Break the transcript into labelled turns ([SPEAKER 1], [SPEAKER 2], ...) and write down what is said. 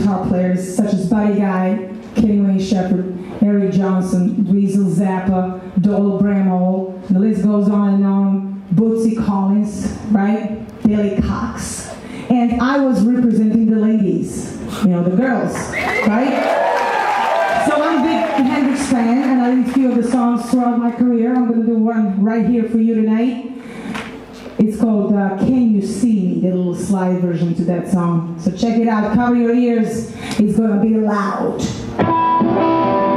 [SPEAKER 1] guitar players such as Buddy Guy, Kenny Wayne Shepherd, Eric Johnson, Weasel Zappa, Dole Bramhall, the list goes on and on, Bootsy Collins, right? Billy Cox. And I was representing the ladies, you know, the girls, right? So I'm a big Hendrix fan, and I did a few of the songs throughout my career. I'm going to do one right here for you tonight. It's called Can You See Me, the little slide version to that song. So check it out, cover your ears, it's going to be loud.